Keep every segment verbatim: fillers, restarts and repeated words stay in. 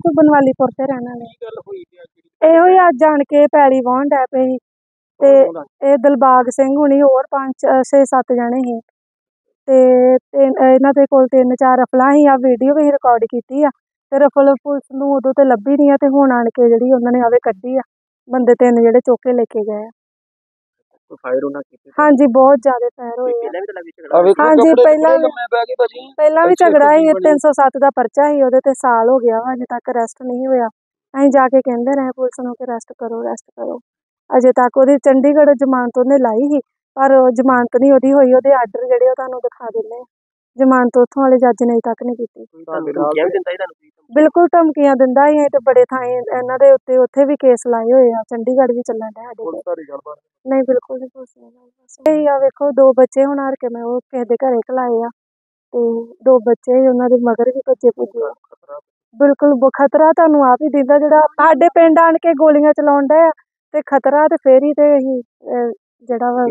ਬਿਲਕੁਲ ਬਨਵਾਲੀਪੁਰ ਤੇ ਰਹਿਣ ਵਾਲੇ। ਇਹੋ ਹੀ ਅੱਜ ਜਾਣ ਕੇ ਪੈਲੀ ਵਾਹੁਣ ਡੈ ਪਏ ਸੀ ਤੇ ਇਹ ਦਿਲਬਾਗ ਸਿੰਘ ਹੁਣੀ ਹੋਰ ਪੰਜ ਛੇ ਸੱਤ ਜਣੇ ਸੀ ਤੇ ਇਹਨਾਂ ਦੇ ਕੋਲ ਤਿੰਨ ਚਾਰ ਰਫਲਾਂ ਸੀ। ਆ ਵੀਡੀਓ ਵੀ ਰਿਕਾਰਡ ਕੀਤੀ ਆ ਤੇ ਰਫਲ ਪੁਲਿਸ ਨੂੰ ਉਦੋਂ ਤੇ ਲੱਭੀ ਨਹੀਂ ਆ ਤੇ ਹੁਣ ਆਣ ਕੇ ਜਿਹੜੀ ਉਹਨਾਂ ਨੇ ਆਵੇ ਕੱਢੀ ਆ ਬੰਦੇ ਤਿੰਨ ਜਿਹੜੇ ਚੁੱਕ ਕੇ ਲੈ ਕੇ ਗਏ ਆ। ਹਾਂਜੀ ਬਹੁਤ ਜ਼ਿਆਦਾ ਫਾਇਰ ਹੋਏ ਆ। ਹਾਂਜੀ ਪਹਿਲਾਂ ਪਹਿਲਾਂ ਵੀ ਝਗੜਾ ਸੀ। ਤਿੰਨ ਸੌ ਸੱਤ ਦਾ ਪਰਚਾ ਸੀ ਉਹਦੇ ਤੇ ਸਾਲ ਹੋ ਗਿਆ ਅਜੇ ਤੱਕ ਅਰੈਸਟ ਨਹੀਂ ਹੋਇਆ। ਅਸੀਂ ਜਾ ਕੇ ਕਹਿੰਦੇ ਰਹੇ ਪੁਲਿਸ ਨੂੰ ਕਿ ਅਰੈਸਟ ਕਰੋ ਅਰੈਸਟ ਕਰੋ। ਅਜੇ ਤੱਕ ਉਹਦੀ ਚੰਡੀਗੜ੍ਹ ਜ਼ਮਾਨਤ ਉਹਨੇ ਲਾਈ ਸੀ ਪਰ ਜ਼ਮਾਨਤ ਨਹੀਂ ਉਹਦੀ ਹੋਈ। ਉਹਦੇ ਆਰਡਰ ਜਿਹੜੇ ਉਹ ਤੁਹਾਨੂੰ ਦਿਖਾ ਦਿੰਦੇ ਆ। ਜ਼ਮਾਨਤ ਉੱਥੋਂ ਵਾਲੇ ਜੱਜ ਨੇ ਤੱਕ ਨਹੀਂ ਕੀਤੀ। ਬਿਲਕੁਲ ਧਮਕੀਆਂ ਦਿੰਦਾ ਸੀ ਤੇ ਬੜੇ ਥਾਂ ਇਹਨਾਂ ਦੇ ਉੱਤੇ ਉੱਥੇ ਵੀ ਕੇਸ ਲਾਏ ਹੋਏ ਆ। ਚੰਡੀਗੜ੍ਹ ਵੀ ਚੱਲਣ ਡਿਆ ਸਾਡੇ ਨਹੀਂ ਬਿਲਕੁਲ ਨਹੀਂ ਪੁਲਿਸ ਨੇ। ਇਹੀ ਆ ਵੇਖੋ ਦੋ ਬੱਚੇ ਹੁਣ ਹਾਰ ਕੇ ਮੈਂ ਉਹ ਕਿਸੇ ਦੇ ਘਰੇ ਘਲਾਏ ਆ ਤੇ ਦੋ ਬੱਚੇ ਉਹਨਾਂ ਦੇ ਮਗਰ ਵੀ ਭੱਜੇ ਭੁੱਜੇ। ਬਿਲਕੁਲ ਖਤਰਾ ਤੁਹਾਨੂੰ ਆਪ ਹੀ ਦਿੰਦਾ ਜਿਹੜਾ ਸਾਡੇ ਪਿੰਡ ਆਣ ਕੇ ਗੋਲੀਆਂ ਚਲਾਉਣ ਡਿਆ ਤੇ ਖਤਰਾ ਤੇ ਫੇਰ ਹੀ ਤੇ ਅਸੀਂ ਜਿਹੜਾ ਵਾ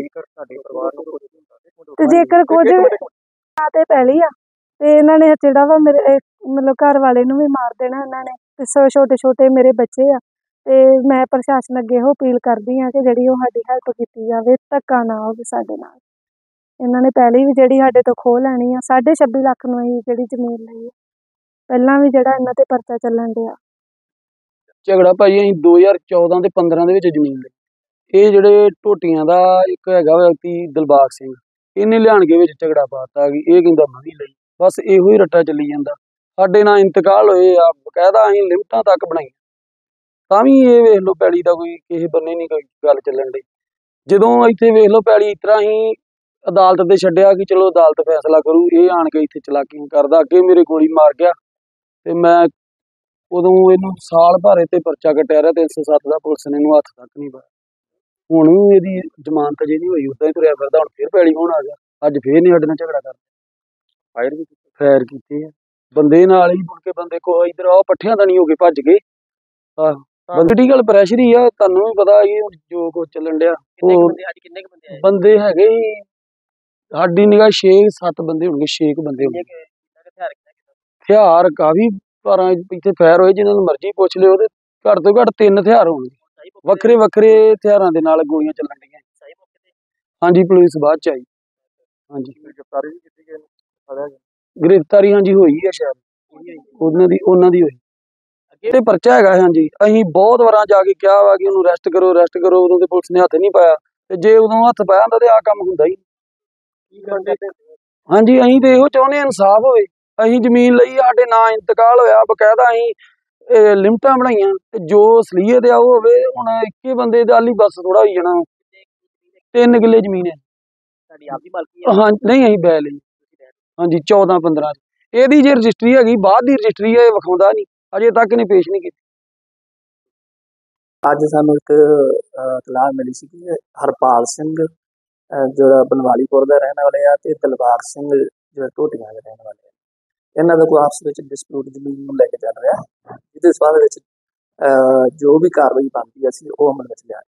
ਤੇ ਜੇਕਰ ਕੁਝ ਤੇ ਪਹਿਲੀ ਆ ਤੇ ਇਹਨਾਂ ਨੇ ਜਿਹੜਾ ਵਾ ਮੇਰੇ ਮਤਲਬ ਘਰ ਵਾਲੇ ਨੂੰ ਵੀ ਮਾਰ ਦੇਣਾ ਇਹਨਾਂ ਨੇ ਤੇ ਛੋਟੇ ਛੋਟੇ ਮੇਰੇ ਬੱਚੇ ਆ ਤੇ ਮੈਂ ਪ੍ਰਸ਼ਾਸਨ ਅੱਗੇ ਇਹੋ ਅਪੀਲ ਕਰਦੀ ਹਾਂ ਕਿ ਜਿਹੜੀ ਉਹ ਸਾਡੀ ਹੈਲਪ ਕੀਤੀ ਜਾਵੇ। ਧੱਕਾ ਨਾ ਹੋਵੇ ਸਾਡੇ ਨਾਲ। ਇਹਨਾਂ ਨੇ ਪਹਿਲੀ ਵੀ ਜਿਹੜੀ ਸਾਡੇ ਤੋਂ ਖੋਹ ਲੈਣੀ ਆ ਸਾਢੇ ਛੱਬੀ ਲੱਖ ਨੂੰ ਅਸੀਂ ਜਿਹੜੀ ਜ਼ਮੀਨ ਲਈ ਆ ਪਹਿਲਾਂ ਵੀ ਜਿਹੜਾ ਇਹਨਾਂ ਤੇ ਪਰਚਾ ਚੱਲਣ ਡਿਆ। ਝਗੜਾ ਭਾਈ ਅਸੀਂ ਦੋ ਹਜ਼ਾਰ ਚੌਦਾਂ ਤੇ ਪੰਦਰਾਂ ਦੇ ਵਿੱਚ ਜ਼ਮੀਨ ਲਈ। ਇਹ ਜਿਹੜੇ ਢੋਟੀਆਂ ਦਾ ਇੱਕ ਹੈਗਾ ਵਿਅਕਤੀ ਦਿਲਬਾਗ ਸਿੰਘ ਇਹਨੇ ਲਿਆਣ ਕੇ ਵਿੱਚ ਝਗੜਾ ਪਾਤਾ ਕਿ ਇਹ ਕਹਿੰਦਾ ਮੈਂ ਵੀ ਲਈ। ਬਸ ਇਹੋ ਹੀ ਰੱਟਾ ਚੱਲੀ ਜਾਂਦਾ। ਸਾਡੇ ਨਾਲ ਇੰਤਕਾਲ ਹੋਏ ਆ ਬਕਾਇਦਾ ਅਸੀਂ ਲਿਮਟਾਂ ਤੱਕ ਬਣਾਈਆਂ ਤਾਂ ਵੀ ਇਹ ਵੇਖ ਲਓ ਪੈਲੀ ਦਾ ਕੋਈ ਕਿਸੇ ਬੰਨੇ ਨਹੀਂ ਕੋਈ ਗੱਲ ਚੱਲਣ ਡਈ। ਜਦੋਂ ਇੱਥੇ ਵੇਖ ਲਓ ਪੈਲੀ ਇਸ ਤਰ੍ਹਾਂ ਹੀ ਅਦਾਲਤ ਤੇ ਛੱਡਿਆ ਕਿ ਚਲੋ ਅਦਾਲਤ ਫੈਸਲਾ ਕਰੂ। ਇਹ ਆਣ ਕੇ ਇੱਥੇ ਚਲਾਕੀਆਂ ਕਰਦਾ ਅੱਗੇ ਮੇਰੇ ਗੋਲੀ ਮਾਰ ਗਿਆ ਤੇ ਮੈਂ ਉਦੋਂ ਇਹਨੂੰ ਸਾਲ ਭਰ ਤੇ ਪਰਚਾ ਕੱਟਿਆ ਰਿਹਾ ਤਿੰਨ ਸੌ ਸੱਤ ਦਾ। ਪੁਲਿਸ ਨੇ ਇਹਨੂੰ ਹੱਥ ਤੱਕ ਨਹੀਂ ਪਾਇਆ। ਹੁਣ ਵੀ ਇਹਦੀ ਜ਼ਮਾਨਤ ਜੇ ਨਹੀਂ ਹੋਈ ਉਦਾਂ ਹੀ ਤੁਰਿਆ ਫਿਰਦਾ। ਹੁਣ ਫੇਰ ਪੈਲੀ ਹੋਣ ਆ ਗਿਆ। ਅੱਜ ਫੇਰ ਨਹੀਂ ਸਾਡੇ ਨਾਲ ਝਗੜਾ ਕਰਦਾ। ਫਾਇਰ ਵੀ ਫਾਇਰ ਕੀਤੇ ਆ ਬੰਦੇ ਨਾਲ ਹੀ ਮੁੜ ਕੇ ਬੰਦੇ ਕੋ ਇੱਧਰ ਆਹ ਪੱਠਿਆਂ ਦਾ ਨਹੀਂ ਹੋ ਕੇ ਭੱਜ ਗਏ। ਆਹ ਪੋਲੀਟੀਕਲ ਪ੍ਰੈਸ਼ਰ ਹੀ ਆ ਤੁਹਾਨੂੰ ਵੀ ਪਤਾ ਹੀ ਜੋ ਕੁਛ ਚੱਲਣ ਡਿਆ। ਬੰਦੇ ਹੈਗੇ ਸਾਡੀ ਨਿਗਾਹ ਛੇ ਸੱਤ ਬੰਦੇ ਹੋਣਗੇ ਛੇ ਕੁ ਬੰਦੇ ਹੋਣਗੇ। ਹਥਿਆਰ ਕਾਫੀ ਭਾਰਾਂ ਇੱਥੇ ਫਾਇਰ ਹੋਏ ਜਿਹਨਾਂ ਨੂੰ ਮਰਜ਼ੀ ਪੁੱਛ ਲਿਓ ਤੇ ਘੱਟ ਤੋਂ ਘੱਟ ਤਿੰਨ ਹਥਿਆਰ ਹੋਣਗੇ ਵੱਖਰੇ ਵੱਖਰੇ ਹਥਿਆਰਾਂ ਦੇ ਨਾਲ ਗੋਲੀਆਂ ਚੱਲਣ ਡੀਆਂ। ਹਾਂਜੀ ਪੁਲਿਸ ਬਾਅਦ ਚ ਆਈ। ਹਾਂਜੀ ਗ੍ਰਿਫਤਾਰੀ ਹਾਂਜੀ ਹੋਈ ਆ ਸ਼ਾਇਦ ਉਹਨਾਂ ਦੀ ਉਹਨਾਂ ਦੀ ਹੋਈ ਤੇ ਪਰਚਾ ਹੈਗਾ। ਹਾਂਜੀ ਅਸੀਂ ਬਹੁਤ ਵਾਰਾਂ ਜਾ ਕੇ ਕਿਹਾ ਵਾ ਕਿ ਉਹਨੂੰ ਅਰੈਸਟ ਕਰੋ ਅਰੈਸਟ ਕਰੋ ਉਦੋਂ ਤੇ ਪੁਲਿਸ ਨੇ ਹੱਥ ਨਹੀਂ ਪਾਇਆ ਤੇ ਜੇ ਉਦੋਂ ਹੱਥ ਪਾਇਆ ਹੁੰਦਾ ਤੇ ਆਹ ਕੰਮ ਹੁੰਦਾ ਹੀ। ਹਾਂਜੀ ਅਸੀਂ ਤੇ ਇਹੋ ਚਾਹੁੰਦੇ ਇਨਸਾਫ ਹੋਵੇ। ਅਸੀਂ ਜ਼ਮੀਨ ਲਈ ਸਾਡੇ ਨਾਂ ਇੰਤਕਾਲ ਹੋਇਆ ਬਕਾਇਦਾ ਅਸੀਂ ਲਿਮਟਾਂ ਬਣਾਈਆਂ ਤੇ ਜੋ ਅਸਲੀਅਤ ਆ ਉਹ ਹੋਵੇ। ਹੁਣ ਇੱਕੇ ਬੰਦੇ ਦਾ ਹੀ ਬਸ ਥੋੜਾ ਹੋਈ ਜਾਣਾ। ਤਿੰਨ ਕਿੱਲੇ ਜ਼ਮੀਨ ਹੈ ਹਾਂ ਨਹੀਂ ਅਸੀਂ ਬੈ ਲਈ। ਹਾਂਜੀ ਚੌਦਾਂ ਪੰਦਰਾਂ ਇਹਦੀ ਜੇ ਰਜਿਸਟਰੀ ਹੈਗੀ ਬਾਅਦ ਦੀ ਰਜਿਸਟਰੀ ਹੈ ਇਹ ਵਿਖਾਉਂਦਾ ਨਹੀਂ ਅਜੇ ਤੱਕ ਨਹੀਂ ਪੇਸ਼ ਨਹੀਂ ਕੀਤੀ। ਅੱਜ ਸਾਨੂੰ ਇੱਕ ਇਤਲਾਹ ਮਿਲੀ ਸੀ ਕਿ ਹਰਪਾਲ ਸਿੰਘ ਜਿਹੜਾ ਬਨਵਾਲੀਪੁਰ ਦਾ ਰਹਿਣ ਵਾਲੇ ਆ ਤੇ ਦਿਲਬਾਗ ਸਿੰਘ ਜਿਹੜਾ ਢੋਟੀਆਂ ਦੇ ਰਹਿਣ ਵਾਲੇ ਆ ਇਹਨਾਂ ਦਾ ਕੋਈ ਆਪਸ ਵਿੱਚ ਡਿਸਪਿਊਟ ਜ਼ਮੀਨ ਨੂੰ ਲੈ ਕੇ ਚੱਲ ਰਿਹਾ ਜਿਹਦੇ ਸੰਬੰਧ ਵਿੱਚ ਜੋ ਵੀ ਕਾਰਵਾਈ ਬਣਦੀ ਅਸੀਂ ਉਹ ਅਮਲ ਵਿੱਚ ਲਿਆ।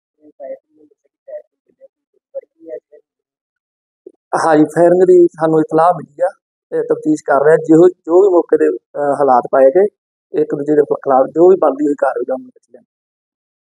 ਹਾਂਜੀ ਫਾਇਰਿੰਗ ਦੀ ਸਾਨੂੰ ਇਤਲਾਹ ਮਿਲੀ ਆ ਤੇ ਤਫਤੀਸ਼ ਕਰ ਰਿਹਾ। ਜਿਹੋ ਜੋ ਵੀ ਮੌਕੇ ਦੇ ਹਾਲਾਤ ਪਾਏ ਗਏ ਇੱਕ ਦੂਜੇ ਦੇ ਖਿਲਾਫ ਜੋ ਵੀ ਬਣਦੀ ਹੋਈ ਕਾਰਵਾਈ ਅਮਲ ਵਿੱਚ ਲਿਆ।